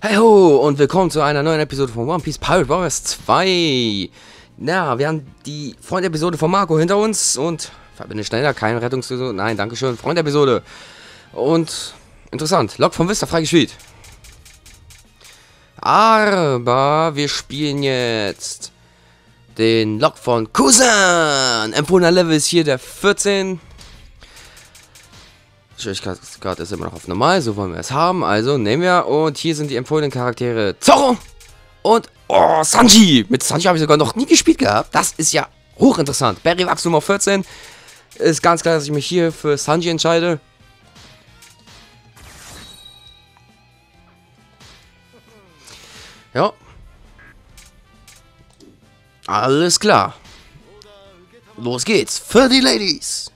Hey ho und willkommen zu einer neuen Episode von One Piece Pirate Warriors 2. Na, wir haben die Freund-Episode von Marco hinter uns und verbinde schneller, keine Rettungsepisode. Nein, dankeschön, Freund-Episode. Und interessant, Lok vom Vista freigespielt. Aber wir spielen jetzt den Lok von Cousin. Empfohlener Level ist hier der 14. Schwierigkeitsgrad ist immer noch auf normal, so wollen wir es haben. Also nehmen wir, und hier sind die empfohlenen Charaktere Zoro und Sanji. Mit Sanji habe ich sogar noch nie gespielt gehabt. Das ist ja hochinteressant. Berry Wachstum auf 14. Ist ganz klar, dass ich mich hier für Sanji entscheide. Ja. Alles klar. Los geht's für die Ladies.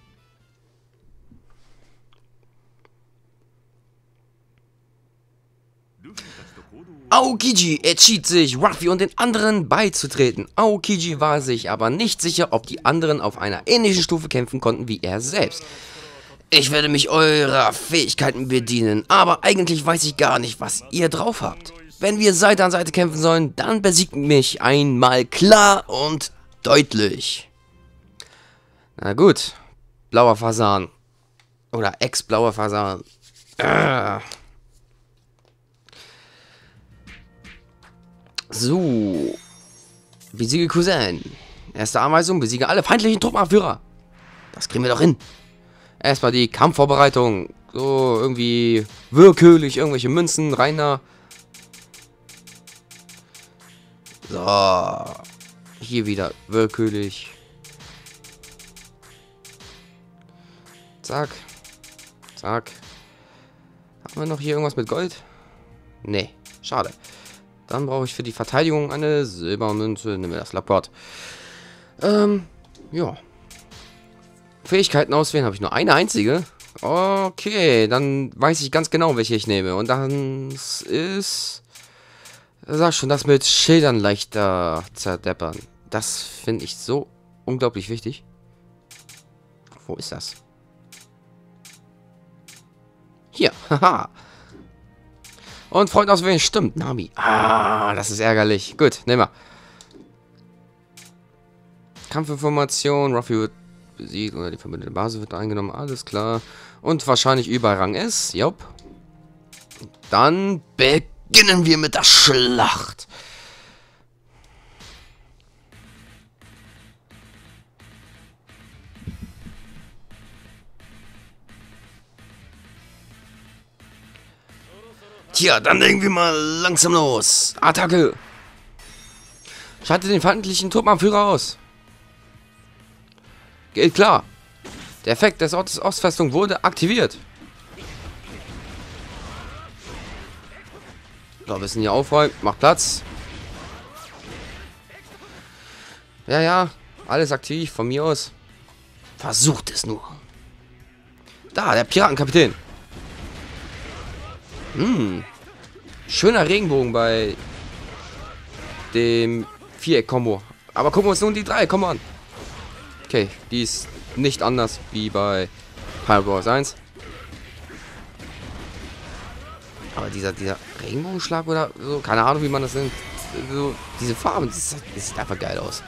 Aokiji entschied sich, Ruffy und den anderen beizutreten. Aokiji war sich aber nicht sicher, ob die anderen auf einer ähnlichen Stufe kämpfen konnten wie er selbst. Ich werde mich eurer Fähigkeiten bedienen, aber eigentlich weiß ich gar nicht, was ihr drauf habt. Wenn wir Seite an Seite kämpfen sollen, dann besiegt mich einmal klar und deutlich. Na gut, blauer Fasan. Oder ex-blauer Fasan. So. Besiege Cousin. Erste Anweisung, besiege alle feindlichen Truppenanführer. Das kriegen wir doch hin. Erstmal die Kampfvorbereitung. So, irgendwie willkürlich, irgendwelche Münzen, rein da. So. Hier wieder willkürlich. Zack. Zack. Haben wir noch hier irgendwas mit Gold? Nee, schade. Dann brauche ich für die Verteidigung eine Silbermünze. Nehmen wir das Lapport. Ja. Fähigkeiten auswählen habe ich nur eine einzige. Okay, dann weiß ich ganz genau, welche ich nehme. Und dann ist... Sag schon, das mit Schildern leichter zerdeppern. Das finde ich so unglaublich wichtig. Wo ist das? Hier, haha. Und Freund auswählen, stimmt, Nami. Ah, das ist ärgerlich. Gut, nehmen wir. Kampfinformation, Ruffy wird besiegt oder die verbündete Basis wird eingenommen, alles klar. Und wahrscheinlich überall Rang S, jupp. Dann beginnen wir mit der Schlacht. Tja, dann legen wir mal langsam los. Attacke! Schalte den feindlichen Truppenanführer aus. Geht klar. Der Effekt des Ortes Ostfestung wurde aktiviert. So, wir müssen hier aufräumen. Macht Platz. Ja, ja. Alles aktiv von mir aus. Versucht es nur. Da, der Piratenkapitän. Schöner Regenbogen bei dem Viereck-Kombo. Aber gucken wir uns nun die 3 Kombo an. Okay, die ist nicht anders wie bei Pirate Warriors 1. Aber dieser Regenbogenschlag oder so, keine Ahnung, wie man das nennt. So, diese Farben, das sieht einfach geil aus.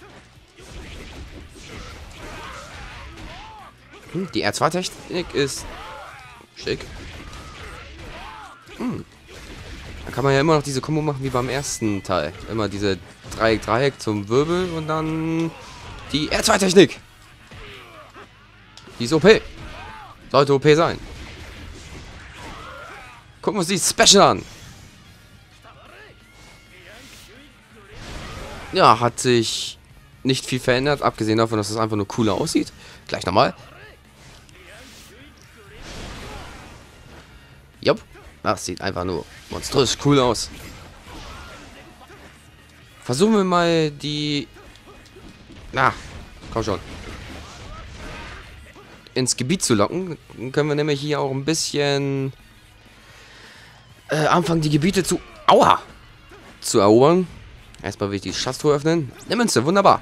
Die R2-Technik ist schick. Da kann man ja immer noch diese Kombo machen wie beim ersten Teil. Immer diese Dreieck zum Wirbel und dann die R2-Technik. Die ist OP. Sollte OP sein. Gucken wir uns die Special an. Ja, hat sich nicht viel verändert, abgesehen davon, dass es einfach nur cooler aussieht. Gleich nochmal. Jupp. Das sieht einfach nur monströs cool aus. Versuchen wir mal die... Na, komm schon. Ins Gebiet zu locken. Dann können wir nämlich hier auch ein bisschen... anfangen, die Gebiete zu... Aua! Zu erobern. Erstmal will ich die Schatztruhe öffnen. Eine Münze, wunderbar.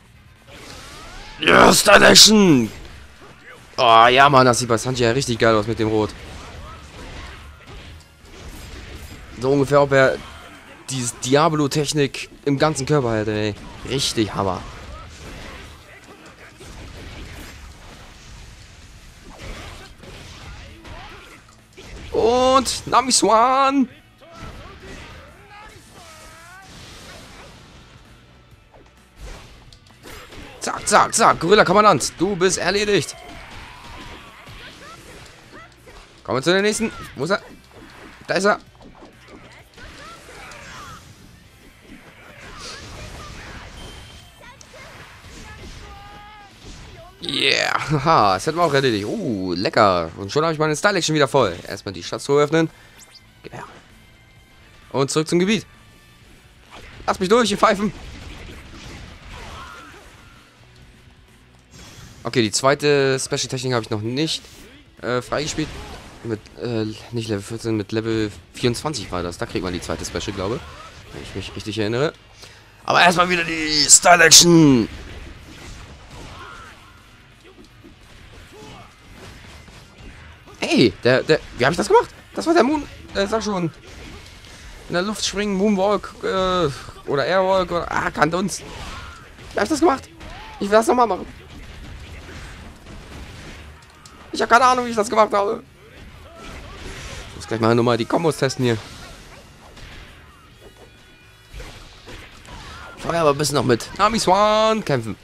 Ja, Style Action! Oh ja, Mann, das sieht bei Sanji ja richtig geil aus mit dem Rot. So ungefähr, ob er diese Diablo-Technik im ganzen Körper hätte, ey. Richtig Hammer. Und Nami Swan. Zack, zack, zack. Gorilla-Kommandant, du bist erledigt. Kommen wir zu der nächsten. Wo ist er? Da ist er. Yeah. Haha, das hätten wir auch erledigt. Lecker. Und schon habe ich meine Style-Action wieder voll. Erstmal die Schatztruhe öffnen. Gib her. Und zurück zum Gebiet. Lass mich durch, ihr Pfeifen. Okay, die zweite Special-Technik habe ich noch nicht freigespielt. Mit, nicht Level 14, mit Level 24 war das. Da kriegt man die zweite Special, glaube ich. Wenn ich mich richtig erinnere. Aber erstmal wieder die Style-Action. Hey, wie habe ich das gemacht? Das war der Moon, sag schon. In der Luft springen, Moonwalk, oder Airwalk, oder, kannte uns. Wie habe ich das gemacht? Ich will das nochmal machen. Ich habe keine Ahnung, wie ich das gemacht habe. Ich muss gleich mal nochmal die Kombos testen hier. Vorher aber ein bisschen noch mit Nami Swan kämpfen.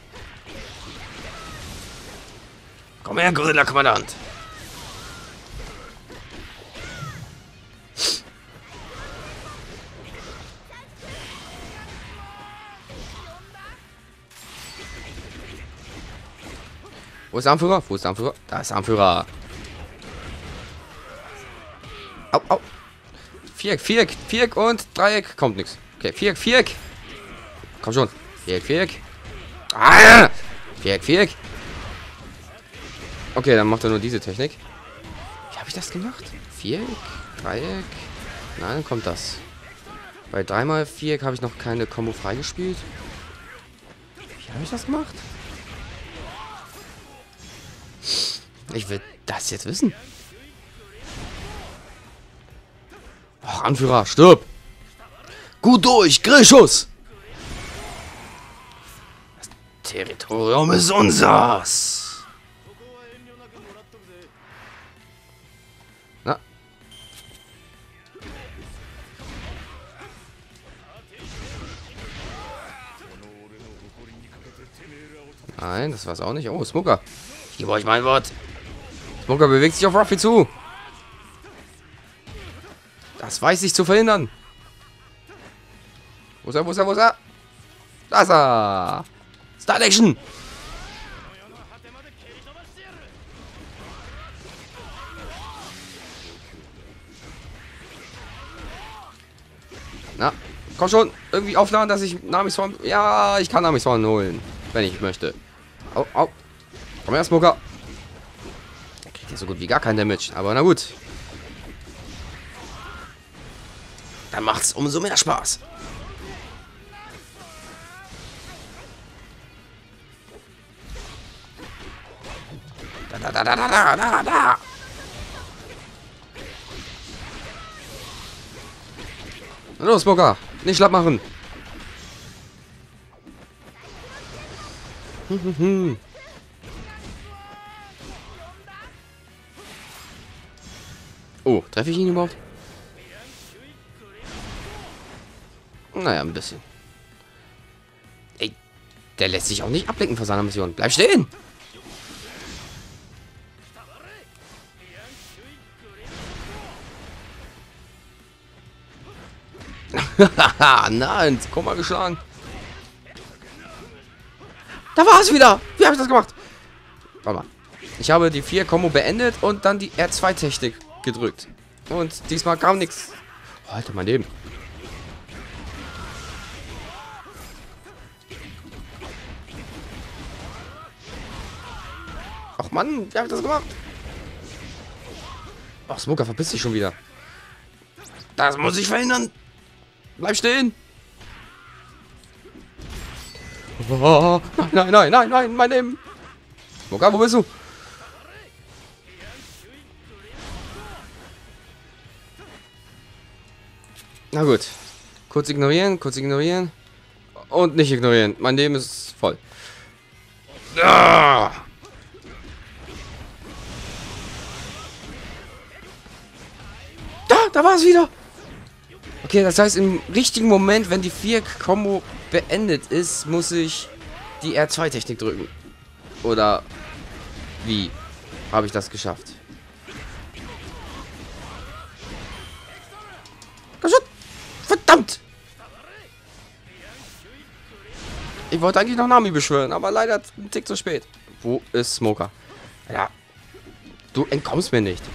Komm her, Gorilla-Kommandant. Wo ist der Anführer? Wo ist der Anführer? Da ist der Anführer. Au, au. Viereck, Viereck, Viereck und Dreieck. Kommt nichts. Okay, Viereck, Viereck. Komm schon. Viereck, Viereck. Ah! Viereck, Viereck. Okay, dann macht er nur diese Technik. Wie habe ich das gemacht? Viereck, Dreieck. Nein, dann kommt das. Bei 3x Viereck habe ich noch keine Combo freigespielt. Wie habe ich das gemacht? Ich will das jetzt wissen. Ach, Anführer, stirb! Gut durch, Grillschuss! Das Territorium ist unseres! Na? Nein, das war's auch nicht. Oh, Smoker. Ich gebe euch mein Wort. Smoker bewegt sich auf Ruffy zu. Das weiß ich zu verhindern. Wo ist er, wo ist er, wo ist er? Da ist er. Style Action. Na, komm schon. Irgendwie aufladen, dass ich Nami Swan... Ja, ich kann Nami Swan holen. Wenn ich möchte. Au, au. Komm her, Smoker. Der kriegt ja so gut wie gar kein Damage. Aber na gut. Dann macht's umso mehr Spaß. Da. Los, Smoker. Nicht schlapp machen. Oh, treffe ich ihn überhaupt? Naja, ein bisschen. Ey, der lässt sich auch nicht ablenken von seiner Mission. Bleib stehen! Haha, nein, komm mal geschlagen. Da war es wieder. Wie habe ich das gemacht? Warte mal. Ich habe die 4-Kombo beendet und dann die R2-Technik gedrückt. Und diesmal kam nichts. Oh, Alter, mein Leben. Ach Mann, wie habe ich das gemacht? Ach, Smoker, verpiss dich schon wieder. Das muss ich verhindern. Bleib stehen. Oh, nein, mein Leben. Smoker, wo bist du? Na gut. Kurz ignorieren, kurz ignorieren. Und nicht ignorieren. Mein Leben ist voll. Ah! Da war es wieder. Okay, das heißt, im richtigen Moment, wenn die 4-Kombo beendet ist, muss ich die R2-Technik drücken. Oder wie habe ich das geschafft? Verdammt! Ich wollte eigentlich noch Nami beschwören, aber leider ein Tick zu spät. Wo ist Smoker? Ja, du entkommst mir nicht.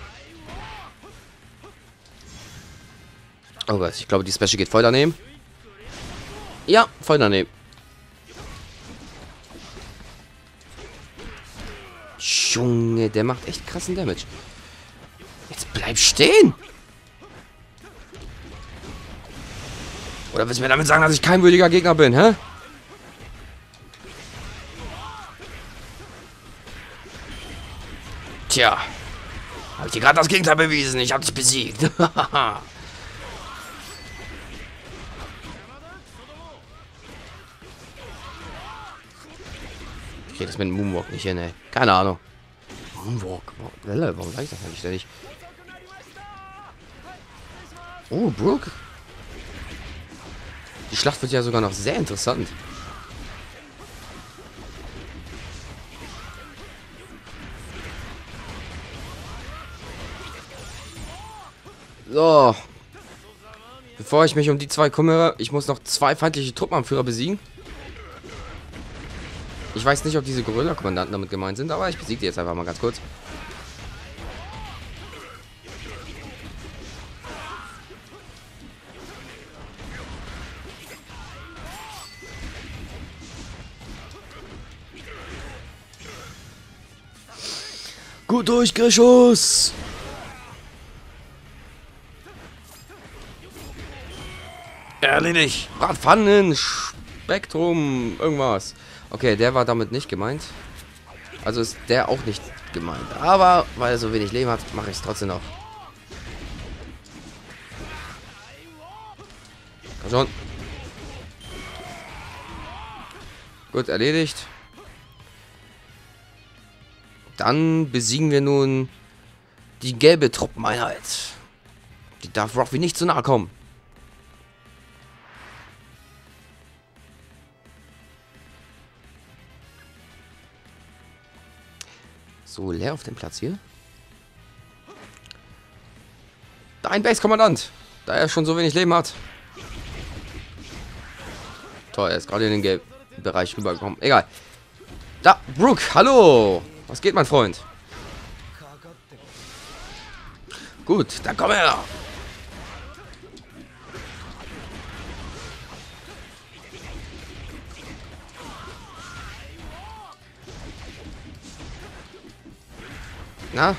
Oh Gott, ich glaube, die Special geht voll daneben. Ja, voll daneben. Junge, der macht echt krassen Damage. Jetzt bleib stehen! Oder willst du mir damit sagen, dass ich kein würdiger Gegner bin, hä? Tja. Habe ich dir gerade das Gegenteil bewiesen. Ich habe dich besiegt. Ich krieg das mit dem Moonwalk nicht hin, ey. Keine Ahnung. Moonwalk. Warum sag ich das eigentlich ständig? Oh, Brooke. Die Schlacht wird ja sogar noch sehr interessant. So. Bevor ich mich um die zwei kümmere, ich muss noch 2 feindliche Truppenanführer besiegen. Ich weiß nicht, ob diese Gorilla-Kommandanten damit gemeint sind, aber ich besiege die jetzt einfach mal ganz kurz. Gut durch, Grischus! Erledigt! Bratpfannen, Spektrum, irgendwas. Okay, der war damit nicht gemeint. Also ist der auch nicht gemeint. Aber weil er so wenig Leben hat, mache ich es trotzdem noch. Komm schon. Gut, erledigt. Dann besiegen wir nun die gelbe Truppeneinheit. Die darf Ruffy nicht zu nahe kommen. So, leer auf dem Platz hier. Da ein Base-Kommandant. Da er schon so wenig Leben hat. Toll, er ist gerade in den gelben Bereich rübergekommen. Egal. Da, Brooke, hallo. Was geht, mein Freund? Gut, dann komm her. Na?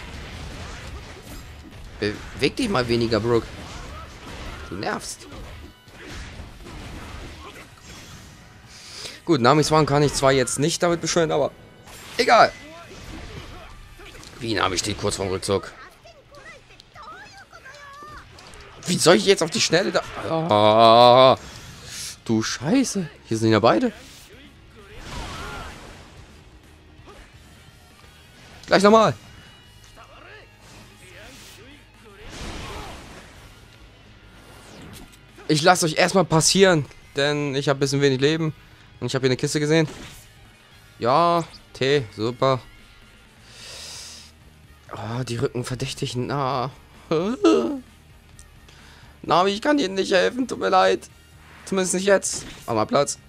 Beweg dich mal weniger, Brooke. Du nervst. Gut, Namis Wahn kann ich zwar jetzt nicht damit beschwören, aber egal. Wie Nami steht kurz vorm Rückzug. Wie soll ich jetzt auf die Schnelle da... Ah, du Scheiße. Hier sind ja beide. Gleich nochmal. Ich lasse euch erstmal passieren, denn ich habe ein bisschen wenig Leben. Und ich habe hier eine Kiste gesehen. Ja, Tee, super. Oh, die Rücken verdächtig nah. Nami, ich kann Ihnen nicht helfen, tut mir leid. Zumindest nicht jetzt. Mach mal Platz.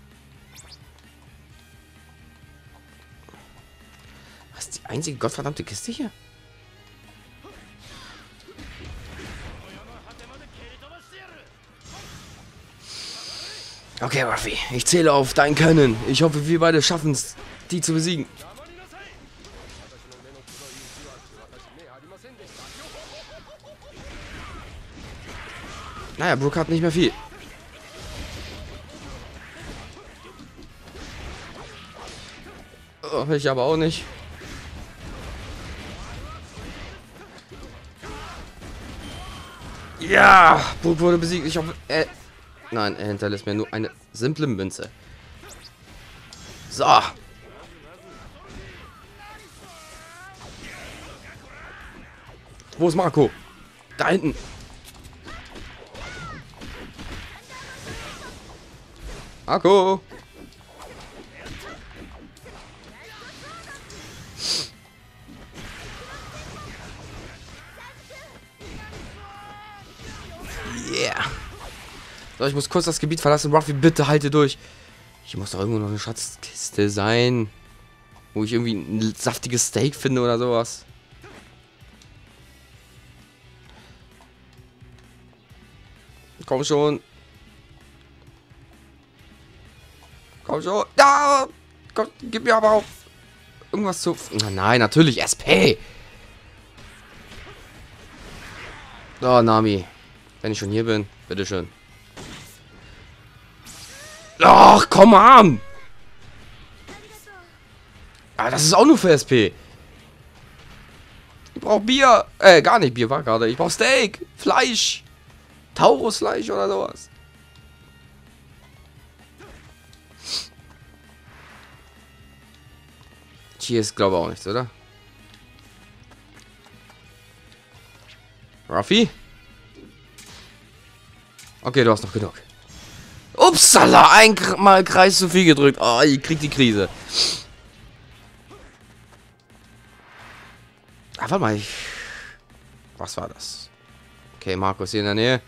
Was ist die einzige gottverdammte Kiste hier? Okay, Ruffy, ich zähle auf dein Können. Ich hoffe, wir beide schaffen es, die zu besiegen. Naja, Brooke hat nicht mehr viel. Oh, ich aber auch nicht. Ja, Brook wurde besiegt. Ich hoffe, nein, er hinterlässt mir nur eine simple Münze. So. Wo ist Marco? Da hinten. Marco. Yeah. So, ich muss kurz das Gebiet verlassen. Ruffy, bitte halte durch. Hier muss doch irgendwo noch eine Schatzkiste sein. Wo ich irgendwie ein saftiges Steak finde oder sowas. Komm schon. Komm schon. Da! Komm, gib mir aber auch irgendwas zu... Nein, natürlich. SP. Oh, Nami. Wenn ich schon hier bin, bitteschön. Ach, komm an! Ah, das ist auch nur für SP. Ich brauche Bier. Gar nicht. Bier war gerade. Ich brauche Steak. Fleisch. Taurusfleisch oder sowas. Hier ist, glaube ich, auch nichts, oder? Ruffy? Okay, du hast noch genug. Upsala, einmal Kreis zu viel gedrückt. Oh, ich krieg die Krise. Ah, warte mal. Was war das? Okay, Markus hier in der Nähe.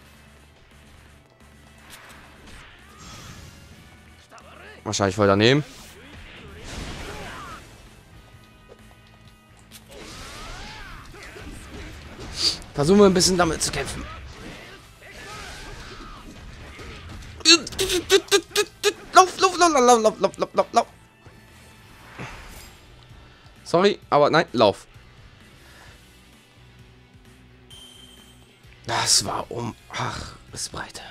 Wahrscheinlich voll daneben. Versuchen wir ein bisschen damit zu kämpfen. Lauf. Sorry, aber nein, lauf. Das war Ach, ist breit.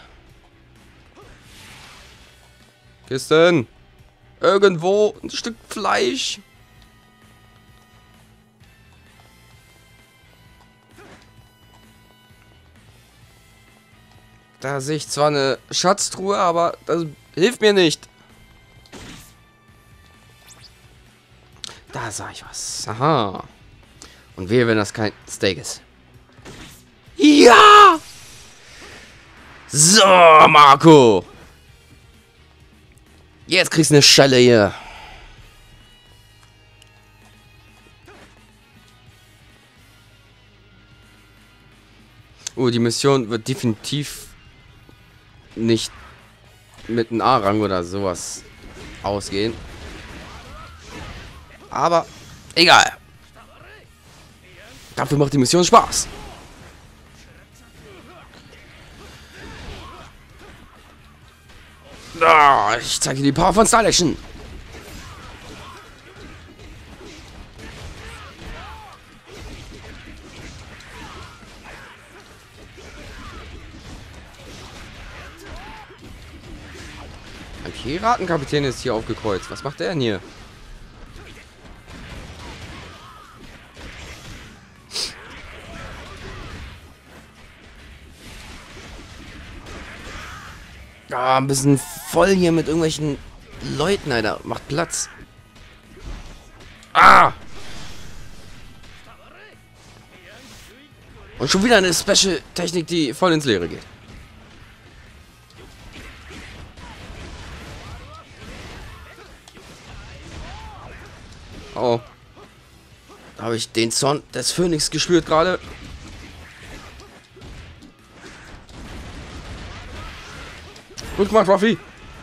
Kisten. Irgendwo ein Stück Fleisch. Da sehe ich zwar eine Schatztruhe, aber das hilft mir nicht. Da sah ich was. Aha. Und wehe, wenn das kein Steak ist. Ja! So, Marco. Jetzt kriegst du eine Schelle hier. Die Mission wird definitiv nicht mit einem A-Rang oder sowas ausgehen. Aber egal. Dafür macht die Mission Spaß. Ich zeige dir die Power von Style Action. Ein Piratenkapitän ist hier aufgekreuzt. Was macht der denn hier? Ah, ein bisschen voll hier mit irgendwelchen Leuten, Alter. Macht Platz. Ah! Und schon wieder eine Special-Technik, die voll ins Leere geht. Oh. Da habe ich den Zorn des Phönix gespürt gerade. Gut gemacht, Ruffy.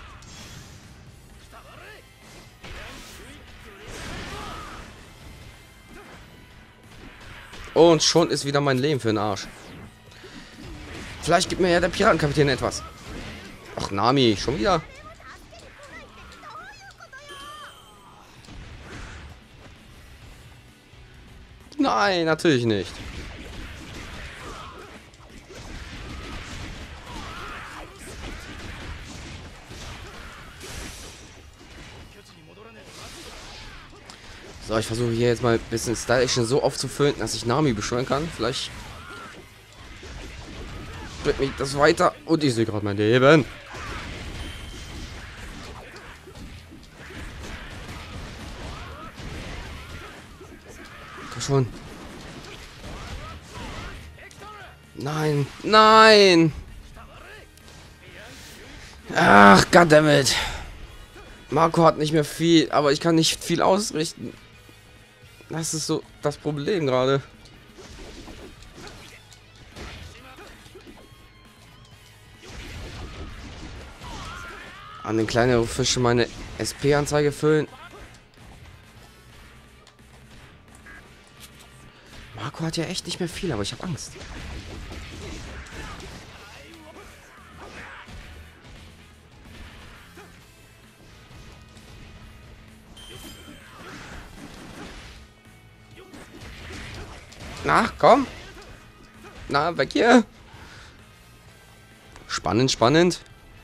Und schon ist wieder mein Leben für den Arsch. Vielleicht gibt mir ja der Piratenkapitän etwas. Ach, Nami, schon wieder. Nein, natürlich nicht. So, ich versuche hier jetzt mal ein bisschen Style Action so aufzufüllen, dass ich Nami beschwören kann. Vielleicht. bringt mich das weiter. Und ich sehe gerade mein Leben. Komm schon. Nein, nein. Ach, goddammit. Marco hat nicht mehr viel, aber ich kann nicht viel ausrichten. Das ist so das Problem gerade. An den kleineren Fischen meine SP-Anzeige füllen. Marco hat ja echt nicht mehr viel, aber ich habe Angst. Na, komm. Na, weg hier. Spannend, spannend.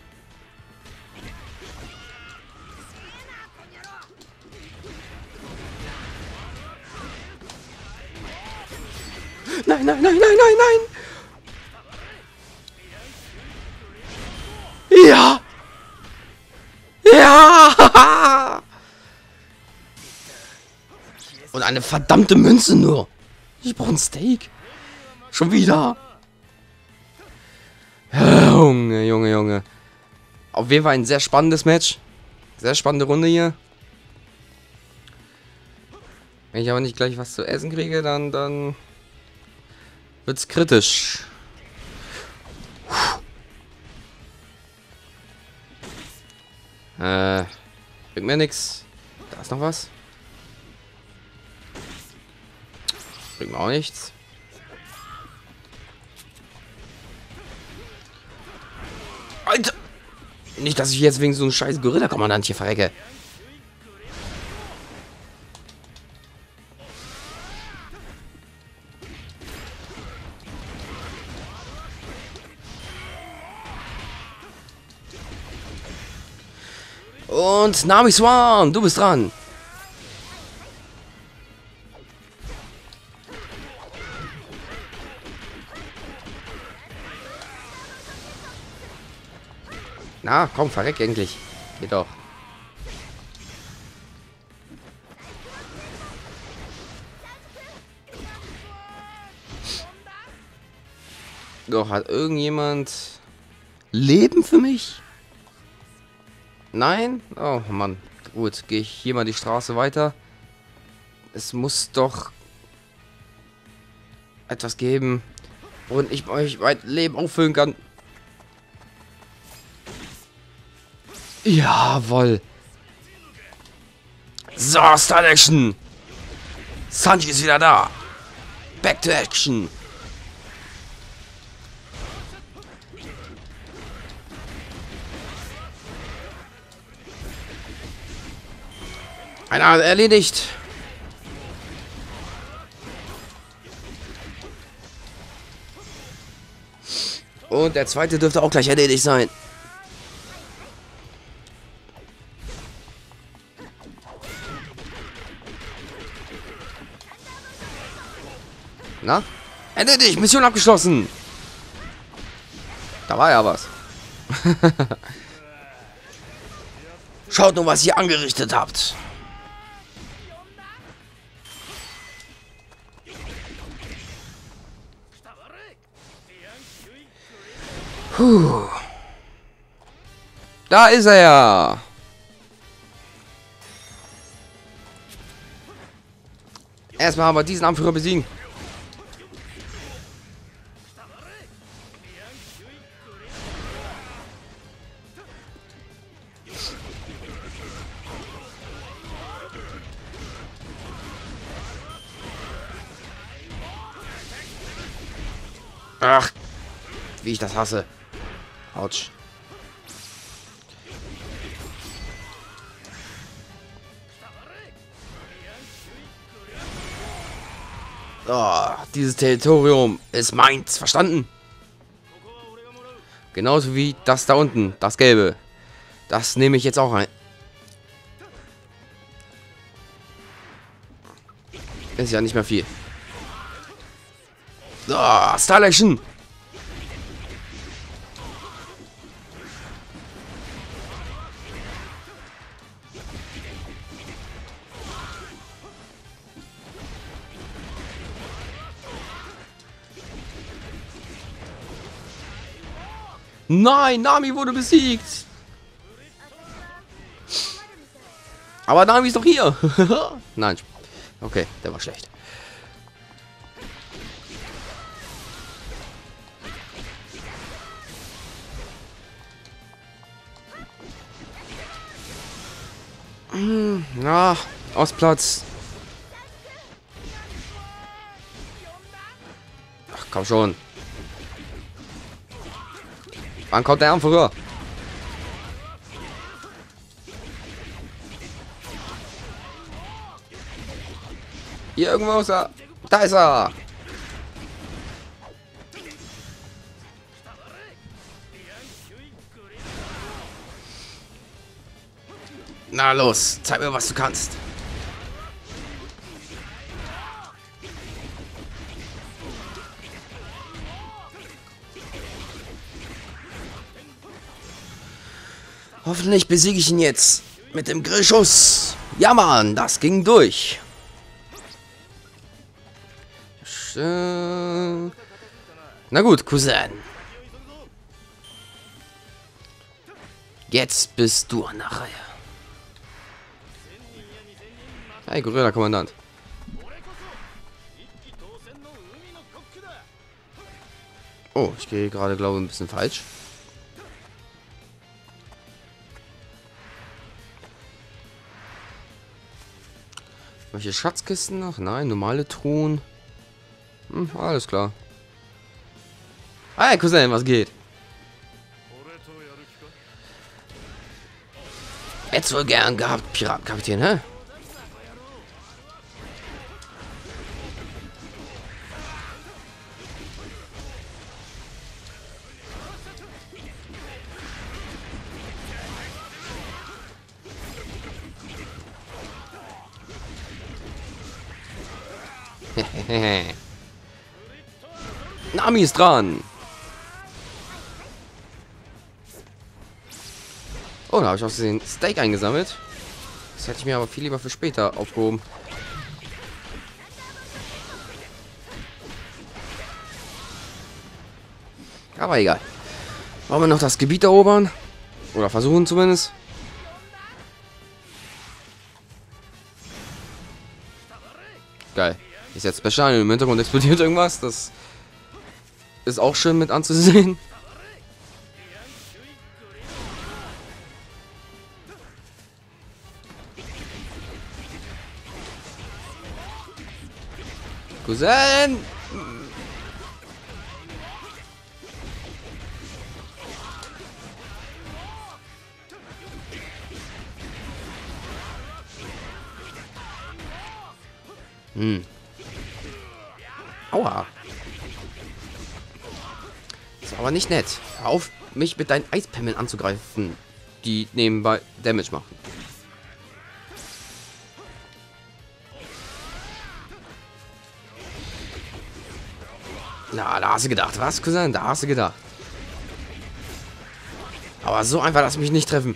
Nein, nein, nein, nein, nein, nein. Ja. Ja. Und eine verdammte Münze nur. Ich brauche ein Steak. Schon wieder. Junge, Junge, Junge. Auf jeden Fall ein sehr spannendes Match. Sehr spannende Runde hier. Wenn ich aber nicht gleich was zu essen kriege, dann wird's kritisch. Bringt mir nix. Da ist noch was. Bringt mir auch nichts. Alter! Nicht, dass ich jetzt wegen so einem scheiß Gorilla-Kommandant hier verrecke. Und Nami Swan, du bist dran. Na, komm, verreck endlich. Geht doch. Doch, hat irgendjemand Leben für mich? Nein? Oh Mann. Gut, gehe ich hier mal die Straße weiter. Es muss doch etwas geben, und ich euch mein Leben auffüllen kann. Jawohl. So, Start Action. Sanji ist wieder da. Back to Action. Einer erledigt. Und der zweite dürfte auch gleich erledigt sein. Na? Erledigt! Mission abgeschlossen! Da war ja was. Schaut nur, was ihr angerichtet habt. Puh. Da ist er ja. Erstmal haben wir diesen Anführer besiegen. Ach, wie ich das hasse. Autsch. Oh, dieses Territorium ist meins. Verstanden? Genauso wie das da unten, das Gelbe. Das nehme ich jetzt auch ein. Ist ja nicht mehr viel. Oh, Style Action. Nein, Nami wurde besiegt. Aber Nami ist doch hier. Nein. Okay, der war schlecht. Ja, Ostplatz. Ach, komm schon. Wann kommt der Anführer? Hier irgendwo ist er. Da ist er. Na los, zeig mir, was du kannst. Hoffentlich besiege ich ihn jetzt mit dem Grillschuss. Ja, Mann, das ging durch. Na gut, Cousin. Jetzt bist du an der Reihe. Hey, Gorilla-Kommandant. Oh, ich gehe gerade, glaube ich, ein bisschen falsch. Welche Schatzkisten noch? Nein, normale Truhen. Alles klar. Hey, Cousin, was geht? Hätt's wohl gern gehabt, Piratenkapitän, hä? Nami ist dran. Oh, da habe ich aus dem Steak eingesammelt. Das hätte ich mir aber viel lieber für später aufgehoben. Aber egal. Wollen wir noch das Gebiet erobern? Oder versuchen zumindest. Geil. Ist jetzt Special, im Hintergrund explodiert irgendwas. Das ist auch schön mit anzusehen. Cousin! Aua. Das war aber nicht nett. Hör auf, mich mit deinen Eispammeln anzugreifen, die nebenbei Damage machen. Na, da hast du gedacht, was, Cousin? Da hast du gedacht. Aber so einfach lass mich nicht treffen.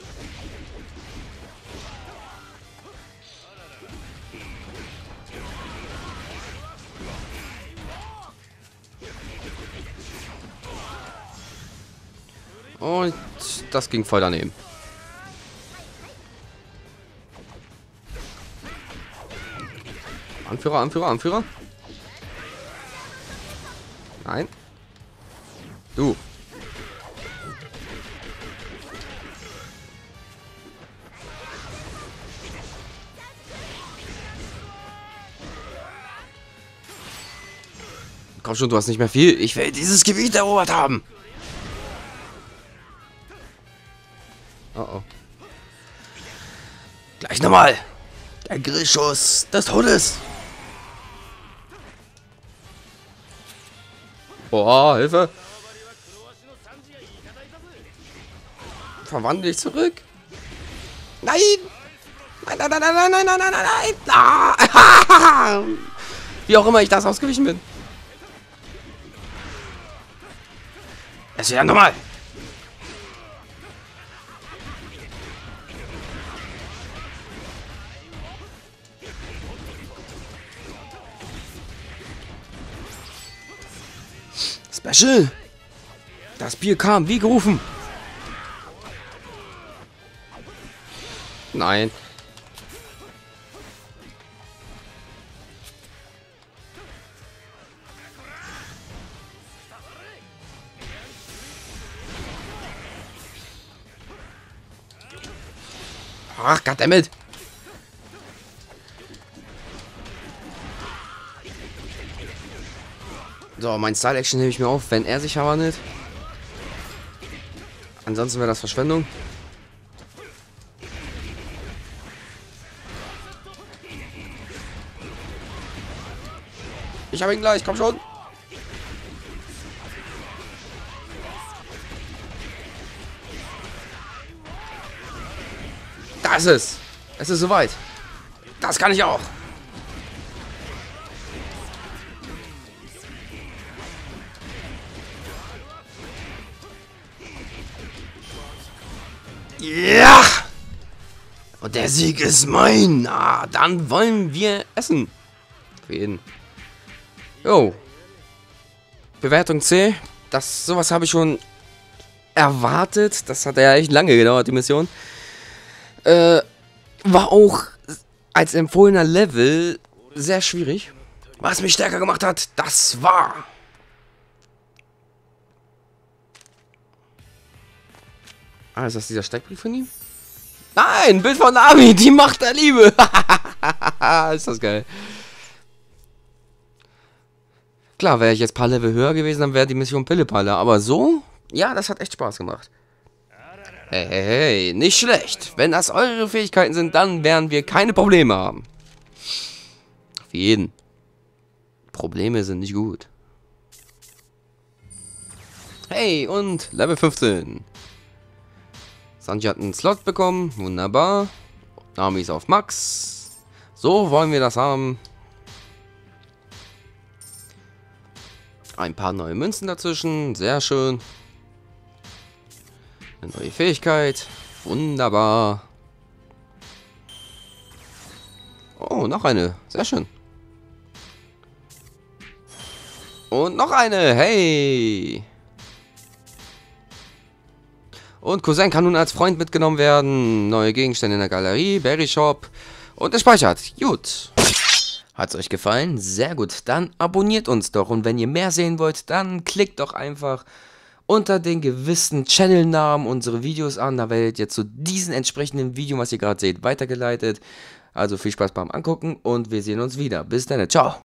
Und das ging voll daneben. Anführer, Anführer, Anführer. Nein. Du. Komm schon, du hast nicht mehr viel. Ich will dieses Gebiet erobert haben. Oh oh. Gleich nochmal. Der Grillschuss des Todes. Boah, Hilfe. Verwandle dich zurück. Nein. Nein, nein, nein, nein, nein, nein, nein, nein, nein. Ah. Wie auch immer ich das ausgewichen bin. Es ist ja normal. Special. Das Bier kam, wie gerufen. Nein. Ach, goddammit. So, mein Style-Action nehme ich mir auf, wenn er sich verwandelt. Ansonsten wäre das Verschwendung. Ich habe ihn gleich, komm schon. Da ist es. Es ist soweit. Das kann ich auch. Ja! Und der Sieg ist mein. Na, dann wollen wir essen. Für jeden. Jo. Bewertung C. Sowas habe ich schon erwartet. Das hat ja echt lange gedauert, die Mission. War auch als empfohlener Level sehr schwierig. Was mich stärker gemacht hat, das war... Ah, ist das dieser Steckbrief von ihm? Nein, Bild von Nami, die Macht der Liebe. Ist das geil. Klar, wäre ich jetzt ein paar Level höher gewesen, dann wäre die Mission Pillepalle. Aber so, ja, das hat echt Spaß gemacht. Hey, hey, hey, nicht schlecht. Wenn das eure Fähigkeiten sind, dann werden wir keine Probleme haben. Für jeden. Probleme sind nicht gut. Hey, und Level 15. Sanji hat einen Slot bekommen. Wunderbar. Nami ist auf Max. So wollen wir das haben. Ein paar neue Münzen dazwischen. Sehr schön. Eine neue Fähigkeit. Wunderbar. Oh, noch eine. Sehr schön. Und noch eine. Hey. Und Cousin kann nun als Freund mitgenommen werden. Neue Gegenstände in der Galerie. Berry Shop. Und es speichert. Gut. Hat es euch gefallen? Sehr gut. Dann abonniert uns doch. Und wenn ihr mehr sehen wollt, dann klickt doch einfach unter den gewissen Channelnamen unsere Videos an. Da werdet ihr zu diesem entsprechenden Video, was ihr gerade seht, weitergeleitet. Also viel Spaß beim Angucken und wir sehen uns wieder. Bis dann. Ciao.